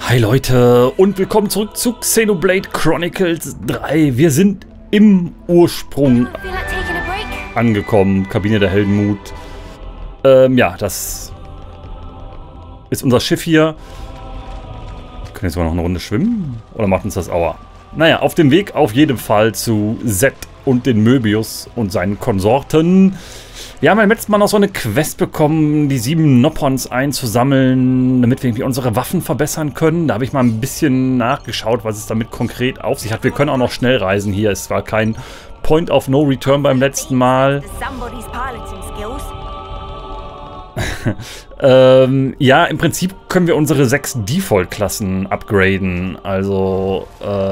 Hi Leute und willkommen zurück zu Xenoblade Chronicles 3. Wir sind im Ursprung angekommen, Kabine der Heldenmut. Ja, das ist unser Schiff hier. Wir können jetzt sogar noch eine Runde schwimmen oder macht uns das Aua? Naja, auf dem Weg auf jeden Fall zu Zed und den Möbius und seinen Konsorten. Wir haben beim letzten Mal noch so eine Quest bekommen, die 7 Noppons einzusammeln, damit wir irgendwie unsere Waffen verbessern können. Da habe ich mal ein bisschen nachgeschaut, was es damit konkret auf sich hat. Wir können auch noch schnell reisen hier. Es war kein Point of No Return beim letzten Mal. Ja, im Prinzip können wir unsere 6 Default-Klassen upgraden. Also,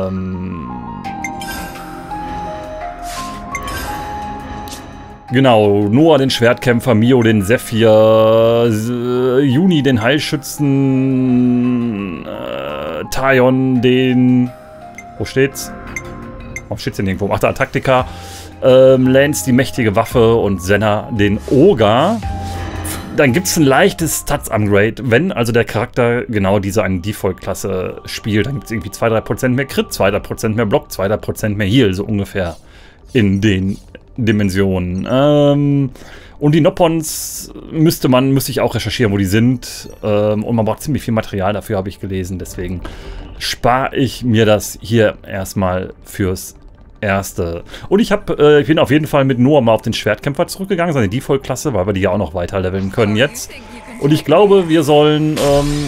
genau, Noah den Schwertkämpfer, Mio den Sephir, Juni den Heilschützen, Taion den... Wo steht's? Warum steht's denn irgendwo? Ach, der Taktika, Lance die mächtige Waffe und Senna den Oger. Dann gibt es ein leichtes Stats-Upgrade, wenn also der Charakter genau diese eine Default-Klasse spielt. Dann gibt es irgendwie 2-3% mehr Crit, 2-3% mehr Block, 2-3% mehr Heal, so ungefähr in den Dimensionen. Und die Noppons müsste ich auch recherchieren, wo die sind. Und man braucht ziemlich viel Material dafür, habe ich gelesen. Deswegen spare ich mir das hier erstmal fürs Erste. Und ich bin auf jeden Fall mit Noah mal auf den Schwertkämpfer zurückgegangen, seine Default-Klasse, weil wir die ja auch noch weiter leveln können jetzt. Und ich glaube, wir sollen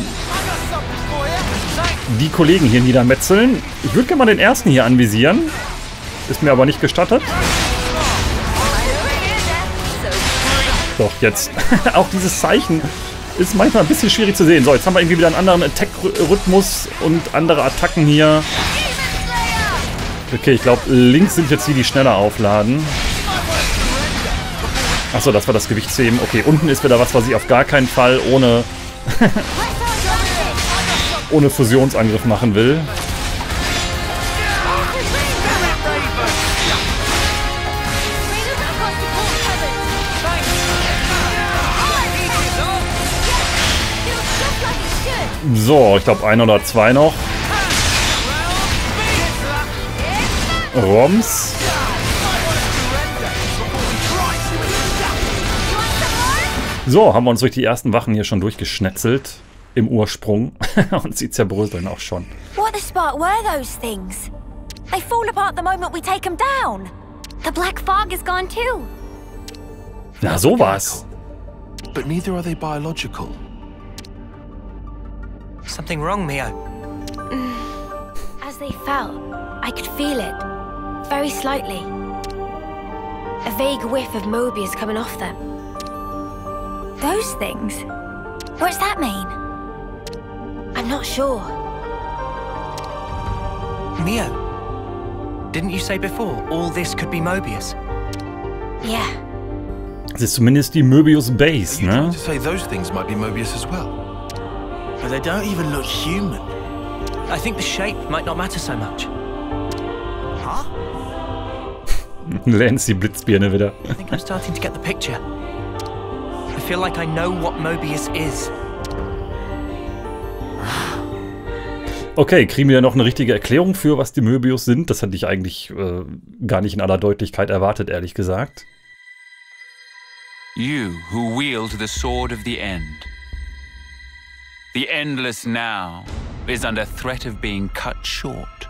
die Kollegen hier niedermetzeln. Ich würde gerne mal den ersten hier anvisieren. Ist mir aber nicht gestattet. Doch, jetzt. Auch dieses Zeichen ist manchmal ein bisschen schwierig zu sehen. So, jetzt haben wir irgendwie wieder einen anderen Attack-Rhythmus und andere Attacken hier. Okay, ich glaube, links sind jetzt die schneller aufladen. Achso, das war das Gewichtsheben. Okay, unten ist wieder was ich auf gar keinen Fall ohne ohne Fusionsangriff machen will. So, ich glaube 1 oder 2 noch. Roms. So, haben wir uns durch die ersten Wachen hier schon durchgeschnetzelt. Im Ursprung. Und sie zerbröseln auch schon. What the spark were those things? They fall apart the moment we take them down. The black fog is gone too. Na, sowas. But neither are they biological. Something wrong, Mio? As they fell, I could feel it. Very slightly. A vague whiff of Mobius coming off them. Those things? What's that mean? I'm not sure. Mio, didn't you say before all this could be Mobius? Yeah. Das ist zumindest die Möbius Base, ne? To say those things might be Mobius as well. But they don't even look human. I think the shape might not matter so much. Huh? Lance die Blitzbirne wieder. I think I'm starting to get the picture. I feel like I know what Mobius is. Okay, kriegen wir noch eine richtige Erklärung für, was die Möbius sind? Das hatte ich eigentlich gar nicht in aller Deutlichkeit erwartet, ehrlich gesagt. You who wield the sword of the end. The endless now is under threat of being cut short.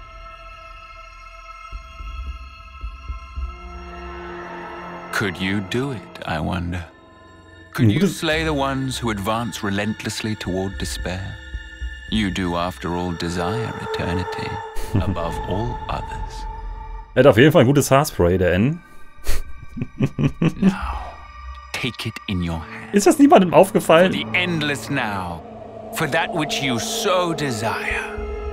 Could you do it, I wonder? Could you slay the ones who advance relentlessly toward despair? You do, after all, desire eternity above all others. Er hat auf jeden Fall ein gutes Haarspray, der N. Now, take it in your hand. Ist das niemandem aufgefallen? The endless now, for that which you so desire.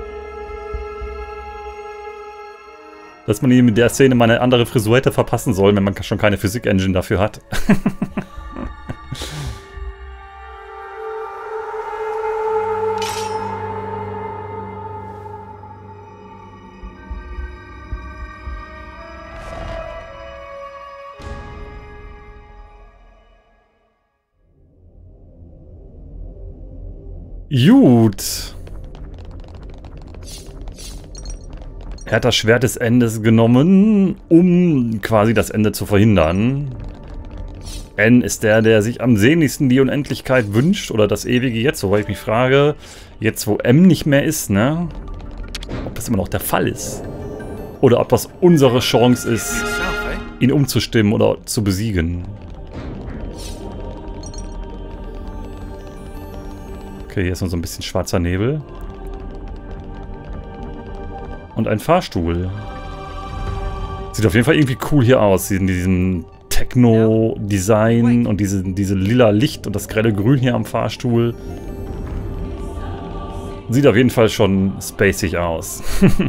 Dass man ihm in der Szene mal eine andere Frisur hätte verpassen sollen, wenn man schon keine Physik-Engine dafür hat. Gut. Er hat das Schwert des Endes genommen, um quasi das Ende zu verhindern. N ist der sich am sehnlichsten die Unendlichkeit wünscht oder das ewige Jetzt, wobei ich mich frage, jetzt wo M nicht mehr ist, ne? Ob das immer noch der Fall ist. Oder ob das unsere Chance ist, ihn umzustimmen oder zu besiegen. Okay, hier ist noch so ein bisschen schwarzer Nebel. Und ein Fahrstuhl. Sieht auf jeden Fall irgendwie cool hier aus. In diesem Techno-Design und diese lila Licht und das grelle Grün hier am Fahrstuhl. Sieht auf jeden Fall schon spacig aus.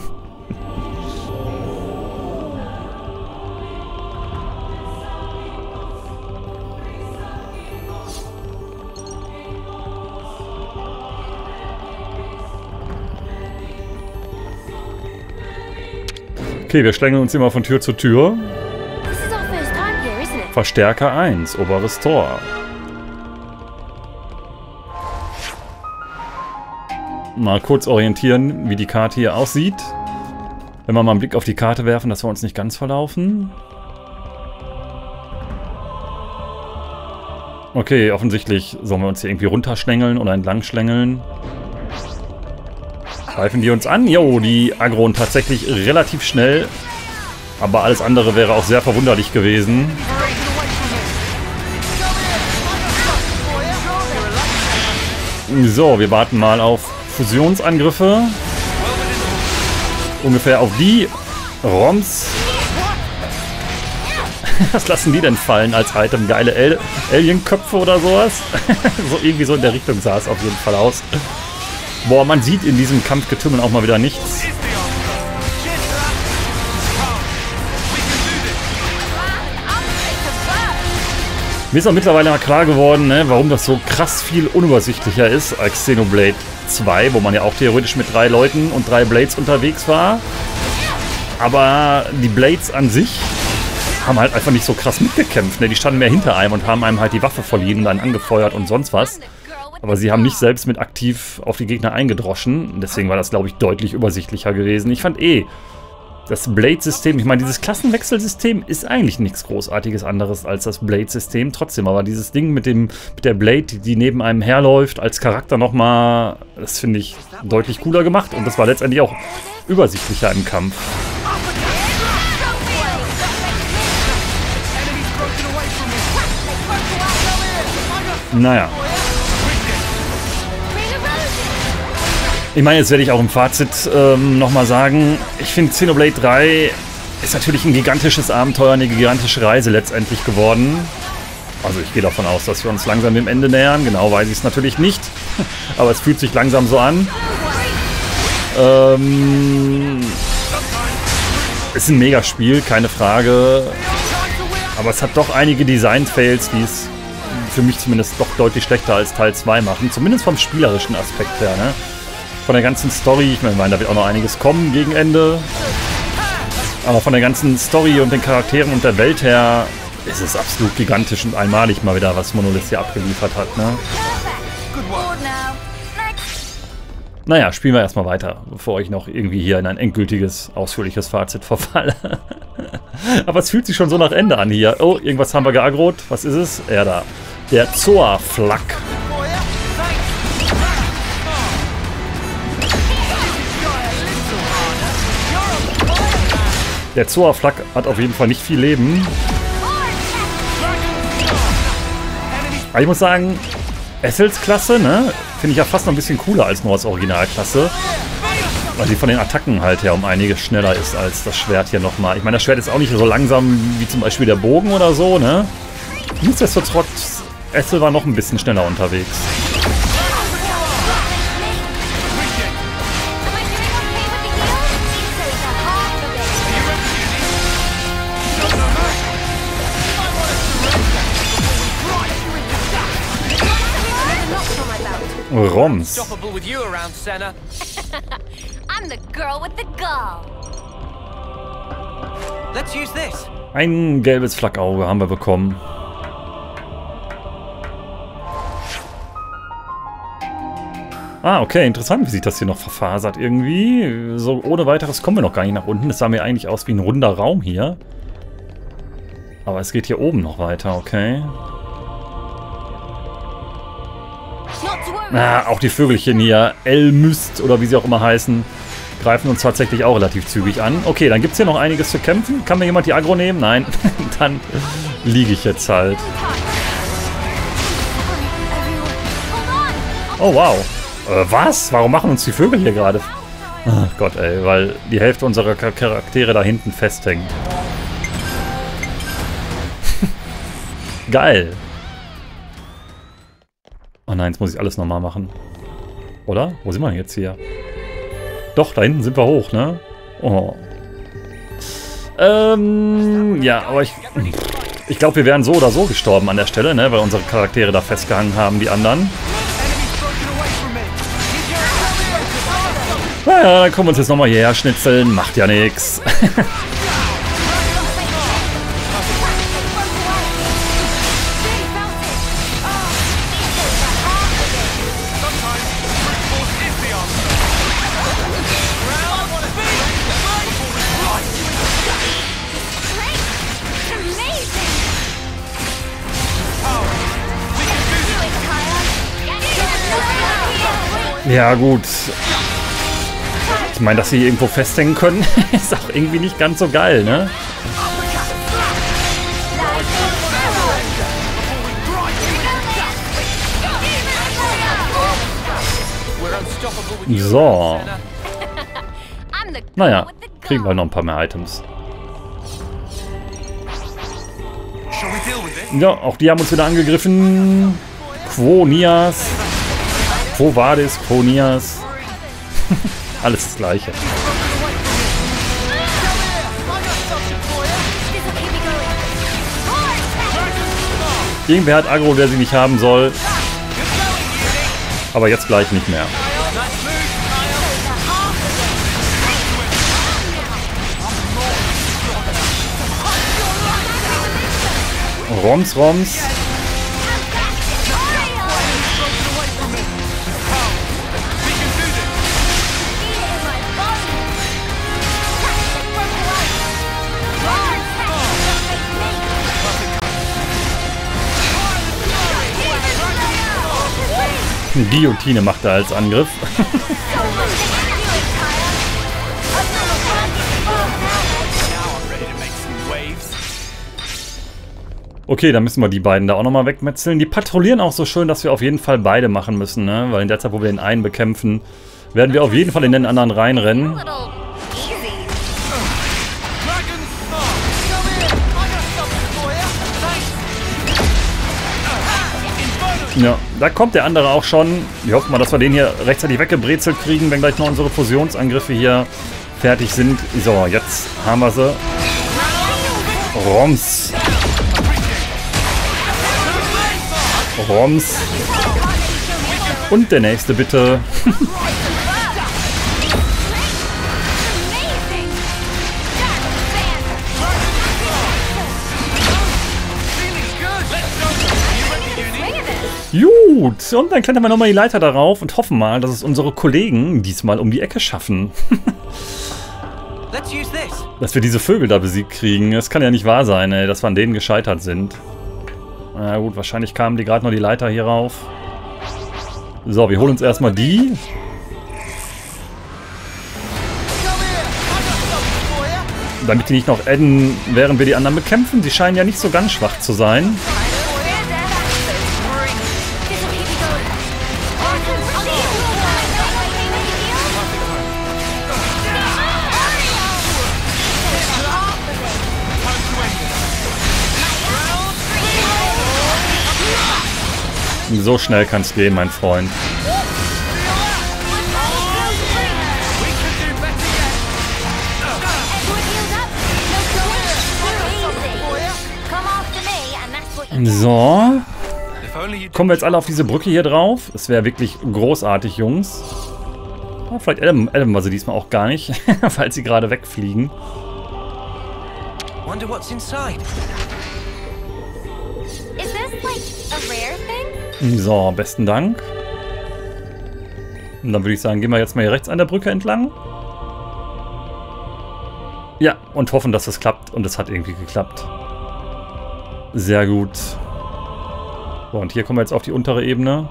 Okay, wir schlängeln uns immer von Tür zu Tür. Verstärker 1, oberes Tor. Mal kurz orientieren, wie die Karte hier aussieht. Wenn wir mal einen Blick auf die Karte werfen, dass wir uns nicht ganz verlaufen. Okay, offensichtlich sollen wir uns hier irgendwie runterschlängeln oder entlang schlängeln. Greifen die uns an? Jo, die aggroen tatsächlich relativ schnell. Aber alles andere wäre auch sehr verwunderlich gewesen. So, wir warten mal auf Fusionsangriffe. Ungefähr auf die. Roms. Was lassen die denn fallen als Item? Geile Alienköpfe oder sowas? So irgendwie so in der Richtung sah es auf jeden Fall aus. Boah, man sieht in diesem Kampfgetümmel auch mal wieder nichts. Mir ist auch mittlerweile mal klar geworden, ne, warum das so krass viel unübersichtlicher ist als Xenoblade 2, wo man ja auch theoretisch mit 3 Leuten und 3 Blades unterwegs war. Aber die Blades an sich haben halt einfach nicht so krass mitgekämpft. Ne? Die standen mehr hinter einem und haben einem halt die Waffe verliehen und dann angefeuert und sonst was. Aber sie haben nicht selbst mit aktiv auf die Gegner eingedroschen. Deswegen war das, glaube ich, deutlich übersichtlicher gewesen. Ich fand das Blade-System, ich meine, dieses Klassenwechselsystem ist eigentlich nichts Großartiges anderes als das Blade-System. Trotzdem, aber dieses Ding mit der Blade, die neben einem herläuft, als Charakter nochmal, das finde ich deutlich cooler gemacht. Und das war letztendlich auch übersichtlicher im Kampf. Naja. Ich meine, jetzt werde ich auch im Fazit nochmal sagen, ich finde Xenoblade 3 ist natürlich ein gigantisches Abenteuer, eine gigantische Reise letztendlich geworden. Also ich gehe davon aus, dass wir uns langsam dem Ende nähern. Genau weiß ich es natürlich nicht, aber es fühlt sich langsam so an. Ist ein Megaspiel, keine Frage. Aber es hat doch einige Design-Fails, die es für mich zumindest doch deutlich schlechter als Teil 2 machen. Zumindest vom spielerischen Aspekt her, ne? Von der ganzen Story, ich meine, da wird auch noch einiges kommen gegen Ende. Aber von der ganzen Story und den Charakteren und der Welt her ist es absolut gigantisch und einmalig mal wieder, was Monolith hier abgeliefert hat, ne? Naja, spielen wir erstmal weiter, bevor ich noch irgendwie hier in ein endgültiges, ausführliches Fazit verfalle. Aber es fühlt sich schon so nach Ende an hier. Oh, irgendwas haben wir geaggrot. Was ist es? Ja, da. Der Zoa-Flak. Der Zoa-Flak hat auf jeden Fall nicht viel Leben. Aber ich muss sagen, Essels Klasse, ne, finde ich ja fast noch ein bisschen cooler als Nords Originalklasse. Weil sie von den Attacken halt her um einiges schneller ist als das Schwert hier nochmal. Ich meine, das Schwert ist auch nicht so langsam wie zum Beispiel der Bogen oder so, ne. Nichtsdestotrotz, Essel war noch ein bisschen schneller unterwegs. Roms. Ein gelbes Flakauge haben wir bekommen. Ah, okay, interessant, wie sich das hier noch verfasert irgendwie. So ohne weiteres kommen wir noch gar nicht nach unten. Das sah mir eigentlich aus wie ein runder Raum hier. Aber es geht hier oben noch weiter, okay. Ah, auch die Vögelchen hier, Elmyst oder wie sie auch immer heißen, greifen uns tatsächlich auch relativ zügig an. Okay, dann gibt es hier noch einiges zu kämpfen. Kann mir jemand die Aggro nehmen? Nein, dann liege ich jetzt halt. Oh, wow. Was? Warum machen uns die Vögel hier gerade? Ach Gott, ey, weil die Hälfte unserer Charaktere da hinten festhängen. Geil. Oh nein, jetzt muss ich alles nochmal machen. Oder? Wo sind wir denn jetzt hier? Doch, da hinten sind wir hoch, ne? Oh. Ja, aber ich glaube, wir wären so oder so gestorben an der Stelle, ne? Weil unsere Charaktere da festgehangen haben, die anderen. Naja, dann können wir uns jetzt nochmal hierher schnitzeln. Macht ja nichts. Ja, gut. Ich meine, dass sie irgendwo festhängen können, ist auch irgendwie nicht ganz so geil, ne? So. Naja, kriegen wir noch ein paar mehr Items. Ja, auch die haben uns wieder angegriffen. Quo Nias. Quo Vadis, Quo Nias. Alles das Gleiche. Irgendwer hat Aggro, der sie nicht haben soll. Aber jetzt gleich nicht mehr. Roms, Roms. Guillotine macht er als Angriff. Okay, dann müssen wir die beiden da auch nochmal wegmetzeln. Die patrouillieren auch so schön, dass wir auf jeden Fall beide machen müssen, ne? Weil in der Zeit, wo wir den einen bekämpfen, werden wir auf jeden Fall in den anderen reinrennen. Ja, da kommt der andere auch schon. Ich hoffe mal, dass wir den hier rechtzeitig weggebrezelt kriegen, wenn gleich noch unsere Fusionsangriffe hier fertig sind. So, jetzt haben wir sie. Roms. Roms. Und der nächste bitte. Gut, und dann klettern wir nochmal die Leiter darauf und hoffen mal, dass es unsere Kollegen diesmal um die Ecke schaffen. Dass wir diese Vögel da besiegt kriegen. Das kann ja nicht wahr sein, ey, dass wir an denen gescheitert sind. Na gut, wahrscheinlich kamen die gerade noch die Leiter hier rauf. So, wir holen uns erstmal die. Damit die nicht noch adden, während wir die anderen bekämpfen. Sie scheinen ja nicht so ganz schwach zu sein. So schnell kann es gehen, mein Freund. So. Kommen wir jetzt alle auf diese Brücke hier drauf? Das wäre wirklich großartig, Jungs. Oh, vielleicht adden wir sie diesmal auch gar nicht, falls sie gerade wegfliegen. Wonder what's inside. Is this like a rare thing? So, besten Dank. Und dann würde ich sagen, gehen wir jetzt mal hier rechts an der Brücke entlang. Ja, und hoffen, dass das klappt. Und es hat irgendwie geklappt. Sehr gut. So, und hier kommen wir jetzt auf die untere Ebene.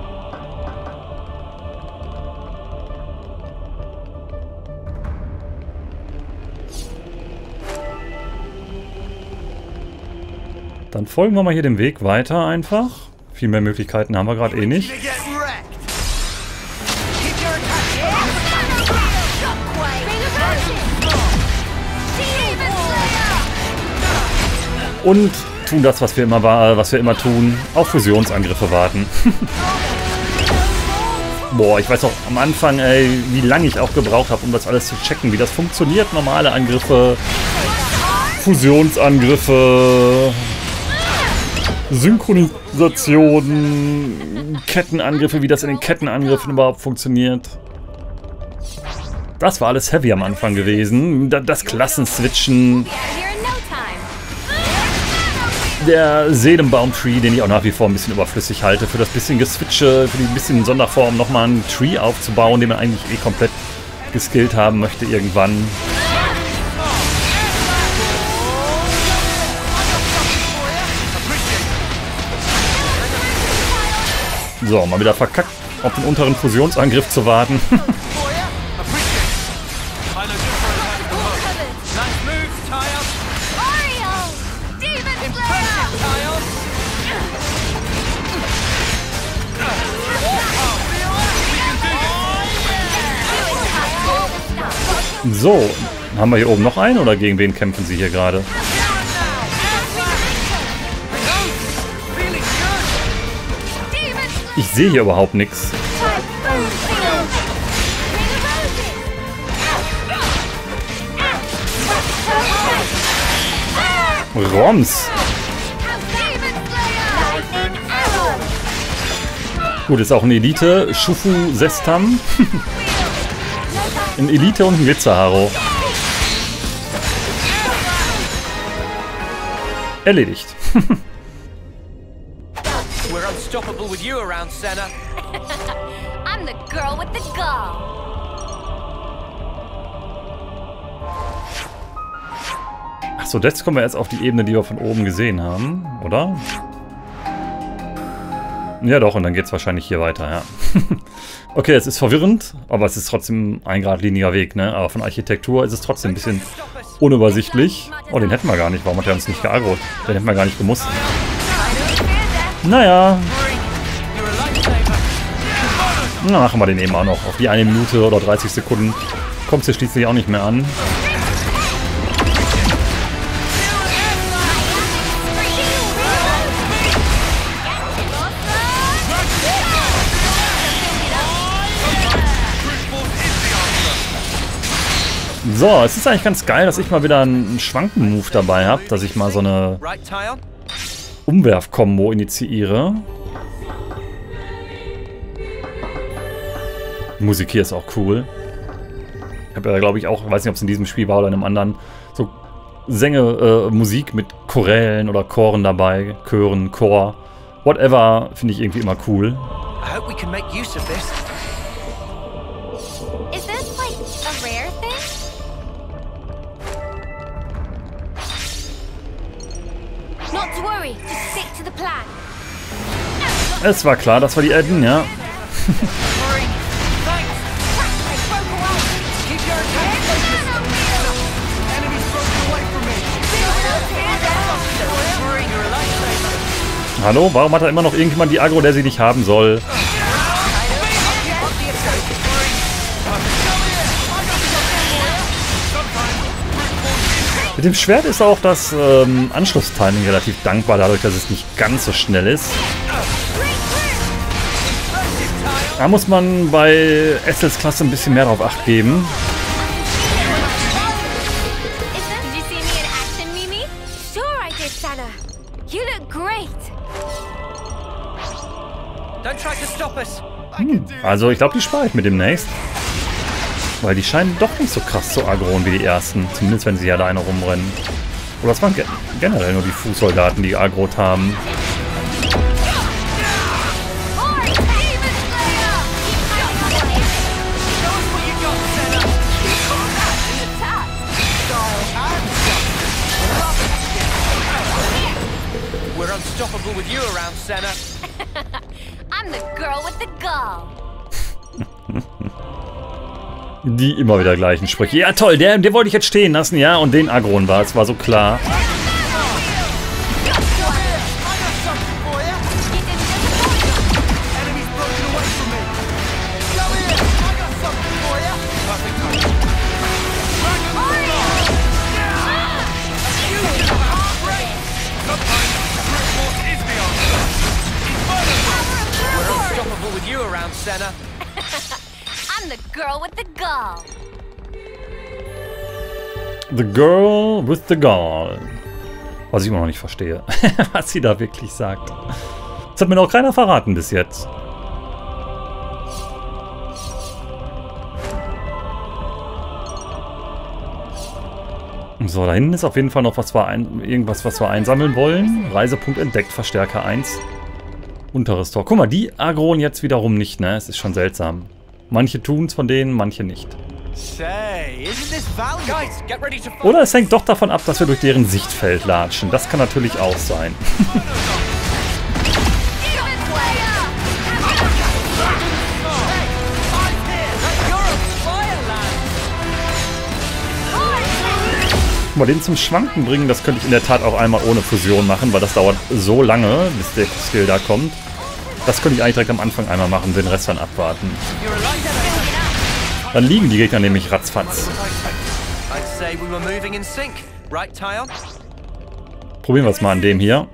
Dann folgen wir mal hier dem Weg weiter einfach. Viel mehr Möglichkeiten haben wir gerade eh nicht. Und tun das, was wir immer tun. Auf Fusionsangriffe warten. Boah, ich weiß auch am Anfang, ey, wie lange ich auch gebraucht habe, um das alles zu checken, wie das funktioniert. Normale Angriffe, Fusionsangriffe, Synchronisation, Kettenangriffe, wie das in den Kettenangriffen überhaupt funktioniert. Das war alles heavy am Anfang gewesen. Das Klassenswitchen. Der Seelenbaum-Tree, den ich auch nach wie vor ein bisschen überflüssig halte. Für das bisschen Geswitche, für die bisschen Sonderform nochmal einen Tree aufzubauen, den man eigentlich eh komplett geskillt haben möchte irgendwann. So, mal wieder verkackt, auf den unteren Fusionsangriff zu warten. So, haben wir hier oben noch einen oder gegen wen kämpfen sie hier gerade? Ich sehe hier überhaupt nichts. Roms. Gut, ist auch ein Elite. Shufu Sestam. Ein Elite und ein Glitzerharo. Erledigt. We're unstoppable with you around, Senna. I'm the girl with the gall. Achso, jetzt kommen wir jetzt auf die Ebene, die wir von oben gesehen haben, oder? Ja doch, und dann geht es wahrscheinlich hier weiter, ja. Okay, es ist verwirrend, aber es ist trotzdem ein geradliniger Weg, ne? Aber von Architektur ist es trotzdem ein bisschen unübersichtlich. Oh, den hätten wir gar nicht. Warum hat er uns nicht geaggro? Den hätten wir gar nicht gemusst. Naja. Na, machen wir den eben auch noch. Auf die 1 Minute oder 30 Sekunden kommt es hier schließlich auch nicht mehr an. So, es ist eigentlich ganz geil, dass ich mal wieder einen Schwanken-Move dabei habe, dass ich mal so eine Umwerf-Kombo initiiere. Die Musik hier ist auch cool. Ich habe ja, glaube ich, auch, weiß nicht, ob es in diesem Spiel war oder in einem anderen, so Musik mit Chorälen oder Choren dabei, Chören, Chor, whatever, finde ich irgendwie immer cool. I hope we can make use of this. Is this like a rare thing? Not to worry, just stick to the plan. Es war klar, dass wir die adden, ja. Hallo, warum hat er immer noch irgendjemand die Aggro, der sie nicht haben soll? Mit dem Schwert ist auch das Anschlusstiming relativ dankbar, dadurch, dass es nicht ganz so schnell ist. Da muss man bei Essels Klasse ein bisschen mehr drauf Acht geben. Also ich glaube, die spare ich mit demnächst. Weil die scheinen doch nicht so krass zu aggroen wie die ersten. Zumindest wenn sie ja alleine rumrennen. Oder das waren generell nur die Fußsoldaten, die aggrot haben. unstoppable with you around, Senna. I'm the girl with the gall. Die immer wieder gleichen Sprüche. Ja toll, der wollte ich jetzt stehen lassen, ja. Und den Agron war, es war so klar. With you around, Senna. I'm the girl with the gall. The girl with the gall. Was ich immer noch nicht verstehe. Was sie da wirklich sagt. Das hat mir noch keiner verraten bis jetzt. So, da hinten ist auf jeden Fall noch irgendwas, was wir einsammeln wollen. Reisepunkt entdeckt, Verstärker 1. Unteres Tor. Guck mal, die Agron jetzt wiederum nicht, ne? Es ist schon seltsam. Manche tun es von denen, manche nicht. Oder es hängt doch davon ab, dass wir durch deren Sichtfeld latschen. Das kann natürlich auch sein. Mal den zum Schwanken bringen, das könnte ich in der Tat auch einmal ohne Fusion machen, weil das dauert so lange, bis der Skill da kommt. Das könnte ich eigentlich direkt am Anfang einmal machen, den Rest dann abwarten. Dann liegen die Gegner nämlich ratzfatz. Probieren wir es mal an dem hier.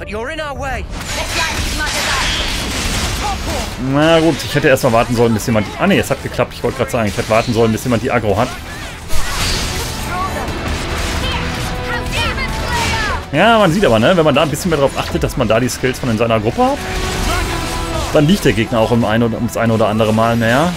Na gut, ich hätte erstmal warten sollen, bis jemand... Ah ne, es hat geklappt. Ich wollte gerade sagen, ich hätte warten sollen, bis jemand die Aggro hat. Ja, man sieht aber, ne, wenn man da ein bisschen mehr darauf achtet, dass man da die Skills von in seiner Gruppe hat, dann liegt der Gegner auch ums eine oder andere Mal mehr.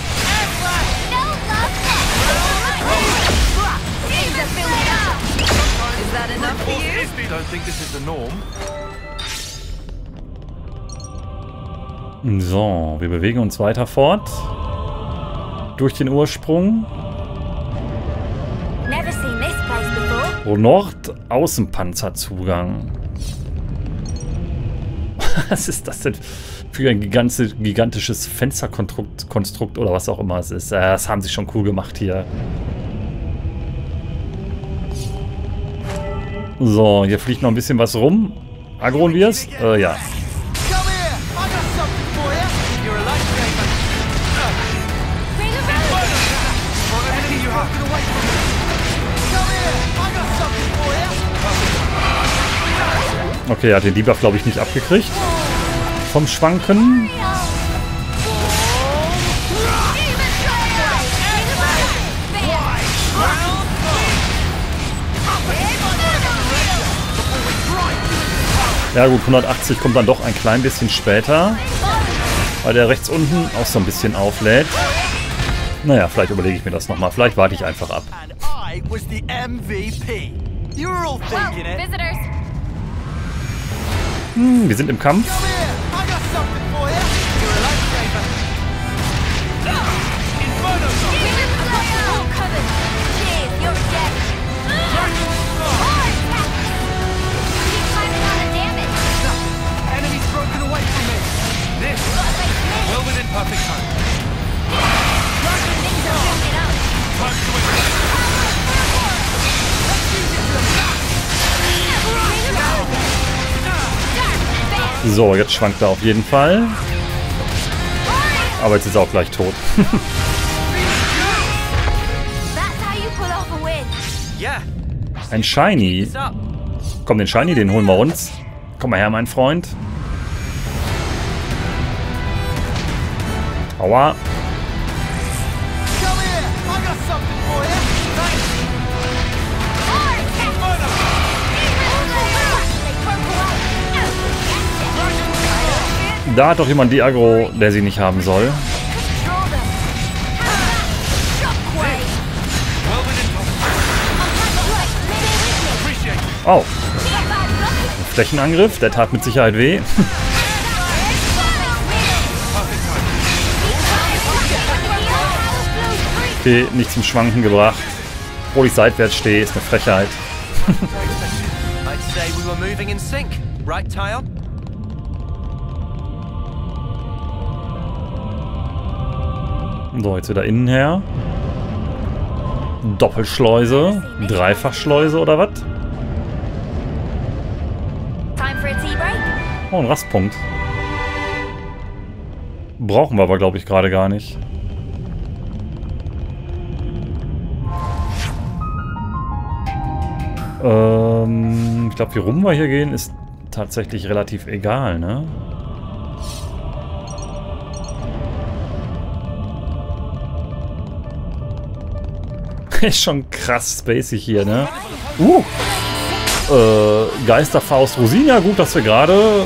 So, wir bewegen uns weiter fort. Durch den Ursprung. Nord-Außenpanzerzugang. Was ist das denn für ein gigantisches Fensterkonstrukt oder was auch immer es ist? Das haben sie schon cool gemacht hier. So, hier fliegt noch ein bisschen was rum. Agron wir es? Ja. Okay, er hat den Debuff, glaube ich, nicht abgekriegt. Vom Schwanken. Ja gut, 180 kommt dann doch ein klein bisschen später. Weil der rechts unten auch so ein bisschen auflädt. Naja, vielleicht überlege ich mir das nochmal. Vielleicht warte ich einfach ab. Wir sind im Kampf. So, jetzt schwankt er auf jeden Fall. Aber jetzt ist er auch gleich tot. Ein Shiny. Komm, den Shiny, den holen wir uns. Komm mal her, mein Freund. Aua. Da hat doch jemand die Aggro, der sie nicht haben soll. Oh. Ein Flächenangriff, der tat mit Sicherheit weh. Okay, nicht zum Schwanken gebracht. Obwohl ich seitwärts stehe, ist eine Frechheit. So, jetzt wieder innen her. Doppelschleuse. Dreifachschleuse oder was? Oh, ein Rastpunkt. Brauchen wir aber, glaube ich, gerade gar nicht. Ich glaube, wie rum wir hier gehen, ist tatsächlich relativ egal, ne? Ist schon krass spacig hier, ne? Geisterfaust Rosina, gut, dass wir gerade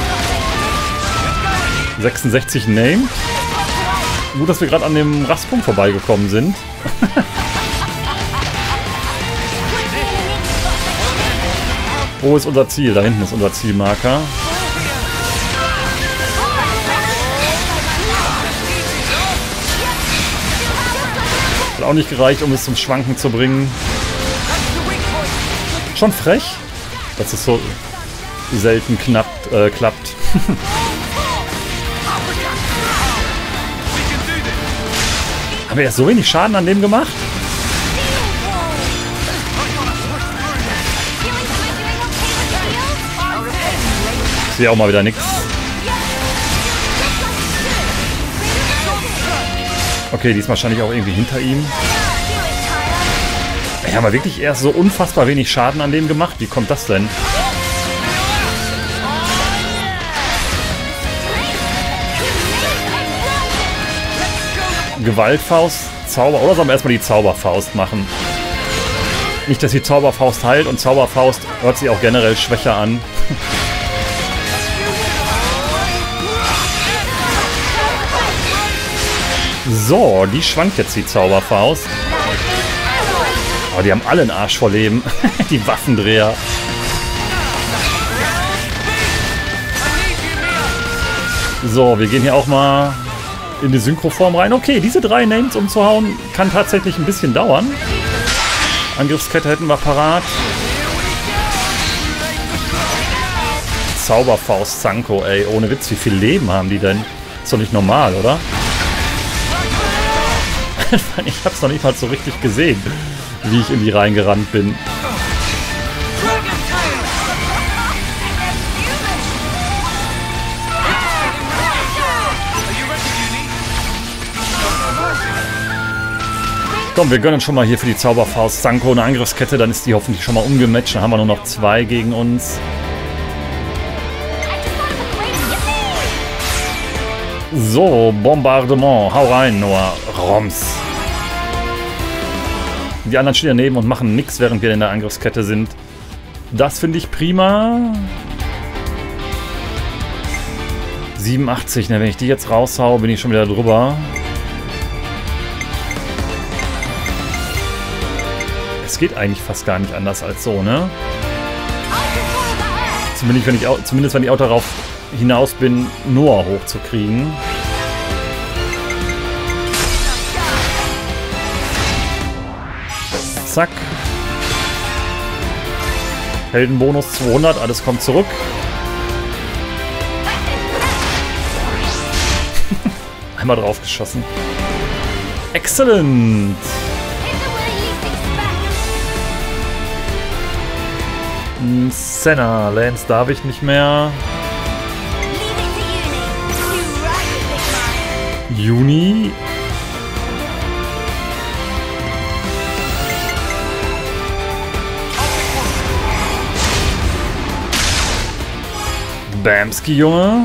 66 named. Gut, dass wir gerade an dem Rastpunkt vorbeigekommen sind. Wo ist unser Ziel? Da hinten ist unser Zielmarker. Hat auch nicht gereicht, um es zum Schwanken zu bringen. Schon frech, dass es so selten klappt. Haben wir erst so wenig Schaden an dem gemacht? Ich sehe auch mal wieder nichts. Okay, die ist wahrscheinlich auch irgendwie hinter ihm. Wir haben wirklich erst so unfassbar wenig Schaden an dem gemacht. Wie kommt das denn? Gewaltfaust, Zauber. Oder sollen wir erstmal die Zauberfaust machen? Nicht, dass die Zauberfaust heilt und Zauberfaust hört sich auch generell schwächer an. So, die schwankt jetzt die Zauberfaust. Aber die haben alle einen Arsch voll Leben. Die Waffendreher. So, wir gehen hier auch mal in die Synchroform rein. Okay, diese 3 Names umzuhauen kann tatsächlich ein bisschen dauern. Angriffskette hätten wir parat. Zauberfaust Zanko, ey. Ohne Witz, wie viel Leben haben die denn? Ist doch nicht normal, oder? Ich hab's noch nicht mal so richtig gesehen, wie ich in die reingerannt bin. Komm, wir gönnen schon mal hier für die Zauberfaust Zanko eine Angriffskette, dann ist die hoffentlich schon mal umgematcht. Dann haben wir nur noch 2 gegen uns. So, Bombardement. Hau rein, Noah. Roms. Die anderen stehen daneben und machen nichts, während wir in der Angriffskette sind. Das finde ich prima. 87, ne, wenn ich die jetzt raushau, bin ich schon wieder drüber. Es geht eigentlich fast gar nicht anders als so, ne? Zumindest wenn ich auch darauf hinaus bin, Noah hochzukriegen. Zack. Heldenbonus 200, alles kommt zurück. Einmal drauf geschossen. Excellent! Senna, Lance darf ich nicht mehr. Juni. Bamski, Junge.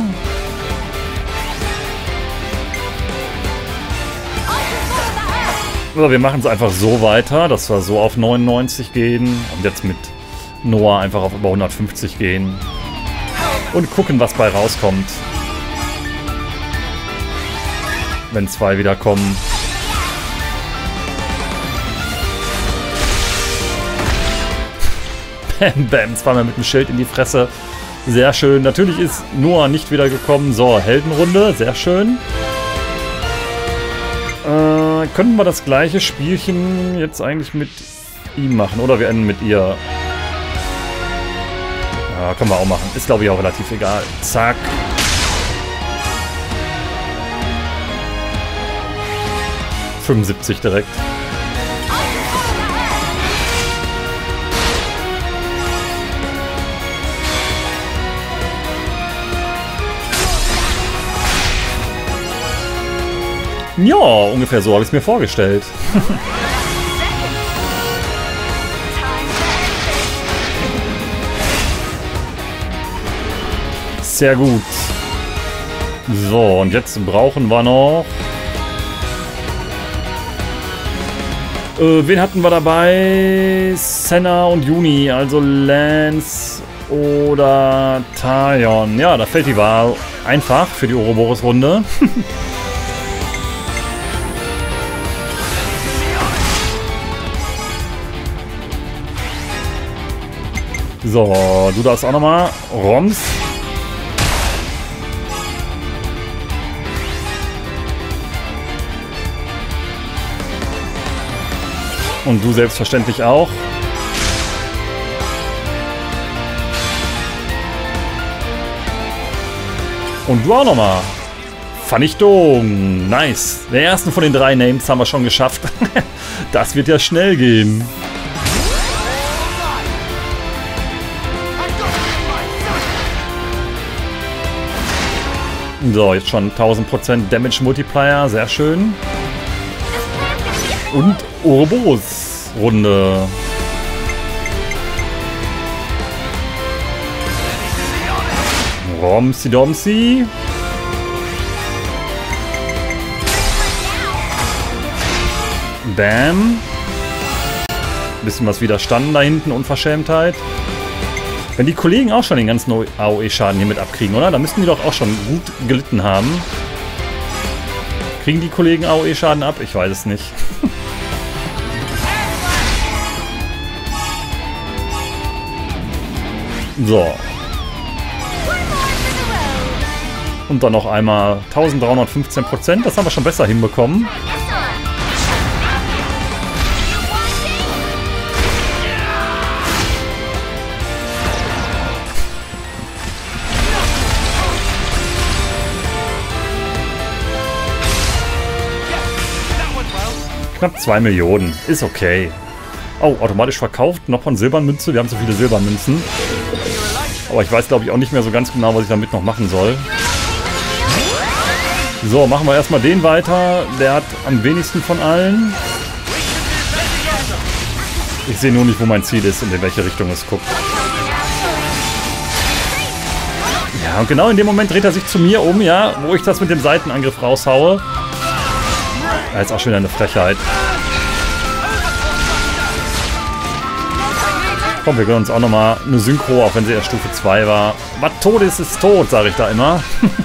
So, wir machen es einfach so weiter, dass wir so auf 99 gehen und jetzt mit Noah einfach auf über 150 gehen und gucken, was bei rauskommt. Wenn 2 wieder kommen. Bam, bam, zweimal mit dem Schild in die Fresse. Sehr schön. Natürlich ist Noah nicht wieder gekommen. So, Heldenrunde. Sehr schön. Können wir das gleiche Spielchen jetzt eigentlich mit ihm machen? Oder wir enden mit ihr? Ja, können wir auch machen. Ist, glaube ich, auch relativ egal. Zack. 75 direkt. Ja, ungefähr so habe ich es mir vorgestellt. Sehr gut. So, und jetzt brauchen wir noch... wen hatten wir dabei? Senna und Juni, also Lance oder Talion. Ja, da fällt die Wahl einfach für die Ouroboros-Runde. So, du darfst auch nochmal. Roms. Und du selbstverständlich auch. Und du auch nochmal. Vernichtung. Nice. Den ersten von den 3 Names haben wir schon geschafft. Das wird ja schnell gehen. So, jetzt schon 1000% Damage Multiplier. Sehr schön. Und Ouroboros Runde. Romsi Domsi. Bam. Bisschen was widerstanden da hinten, Unverschämtheit. Wenn die Kollegen auch schon den ganzen AOE-Schaden hier mit abkriegen, oder? Da müssten die doch auch schon gut gelitten haben. Kriegen die Kollegen AOE-Schaden ab? Ich weiß es nicht. So. Und dann noch einmal 1315%. Das haben wir schon besser hinbekommen. Knapp 2 Millionen. Ist okay. Oh, automatisch verkauft. Noch von Silbermünze. Wir haben so viele Silbermünzen. Aber ich weiß, glaube ich, auch nicht mehr so ganz genau, was ich damit noch machen soll. So, machen wir erstmal den weiter. Der hat am wenigsten von allen. Ich sehe nur nicht, wo mein Ziel ist und in welche Richtung es guckt. Ja, und genau in dem Moment dreht er sich zu mir um, ja, wo ich das mit dem Seitenangriff raushaue. Ja, ist auch schon wieder eine Frechheit. Komm, wir gönnen uns auch nochmal eine Synchro, auch wenn sie erst Stufe 2 war. Was tot ist, ist tot, sage ich da immer.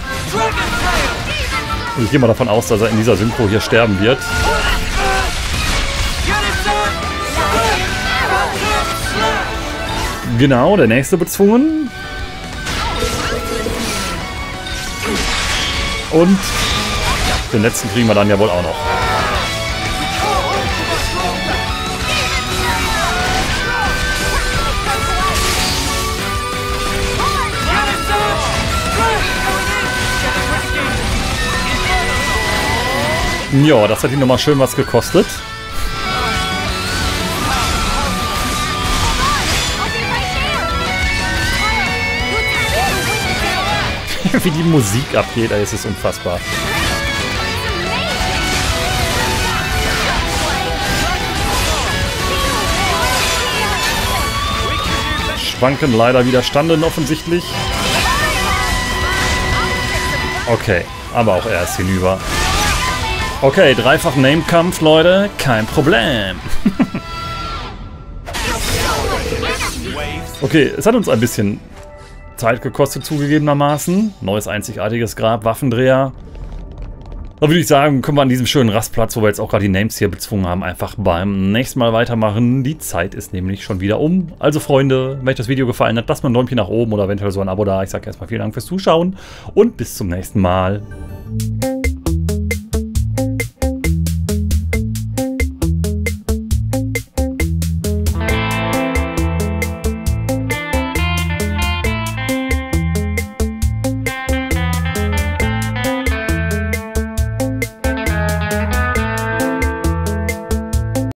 Und ich gehe mal davon aus, dass er in dieser Synchro hier sterben wird. Genau, der nächste bezwungen. Und den letzten kriegen wir dann ja wohl auch noch. Ja, das hat ihn nochmal schön was gekostet. Wie die Musik abgeht, es ist unfassbar. Schwanken leider widerstanden offensichtlich. Okay, aber auch er ist hinüber. Okay, dreifach Name-Kampf, Leute. Kein Problem. Okay, es hat uns ein bisschen Zeit gekostet, zugegebenermaßen. Neues einzigartiges Grab, Waffendreher. Da würde ich sagen, können wir an diesem schönen Rastplatz, wo wir jetzt auch gerade die Names hier bezwungen haben, einfach beim nächsten Mal weitermachen. Die Zeit ist nämlich schon wieder um. Also Freunde, wenn euch das Video gefallen hat, lasst mal ein Däumchen nach oben oder eventuell so ein Abo da. Ich sage erstmal vielen Dank fürs Zuschauen und bis zum nächsten Mal.